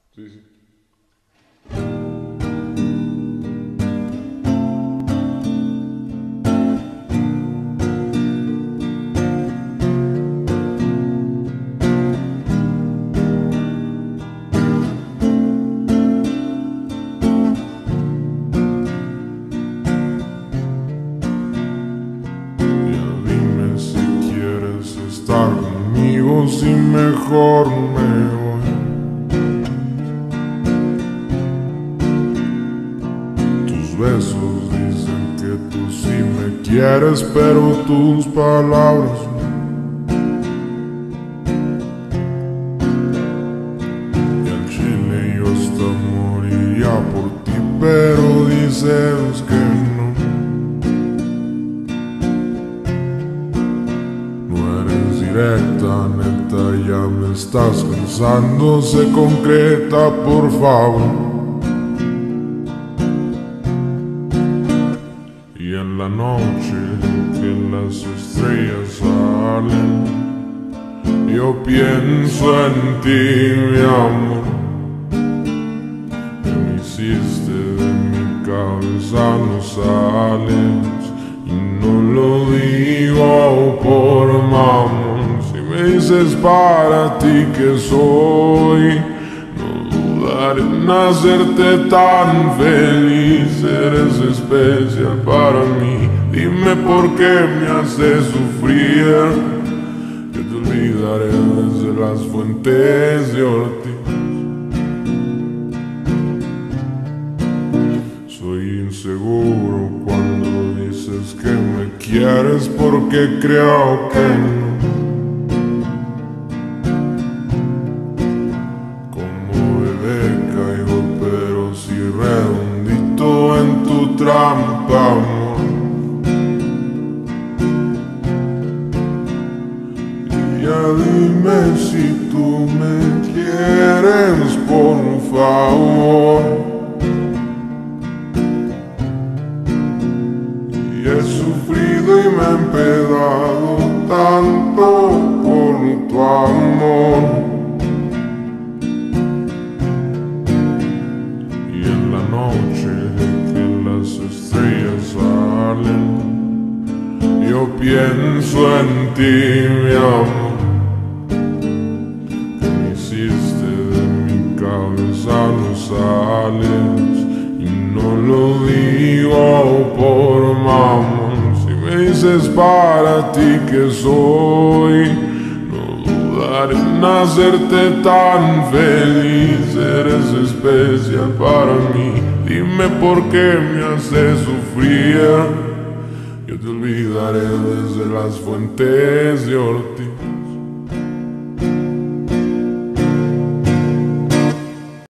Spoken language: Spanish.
Sí, sí. Ya dime si quieres estar conmigo, si mejor me voy. Tus besos dicen que tú sí me quieres, pero tus palabras no. Y al chile yo hasta moriría por ti, pero dices que no. No eres directa, neta, ya me estás cansando, sé concreta, por favor. Y en la noche que las estrellas salen, yo pienso en ti, mi amor. Que me hiciste de mi cabeza, no sales. Y no lo digo por mamón. Si me dices para ti que soy, no dudaré en hacerte tan feliz. Eres especial para mí. Dime por qué me haces sufrir. Yo te olvidaré desde las fuentes de Ortiz. Soy inseguro cuando dices que me quieres, porque creo que no. Como bebé caigo, pero sí redondito en tu trampa, amor. Y ya dime si tú me quieres, por favor. Y he sufrido y me he empedado tanto por tu amor. Y en la noche que las estrellas salen, yo pienso en ti, mi amor. Que me hiciste de mi cabeza, no sales. Y no lo digo por mamón. Si me dices para ti que soy, no dudaré en hacerte tan feliz. Eres especial para mí. Dime por qué me haces sufrir. Yo te olvidaré desde las fuentes de Ortiz.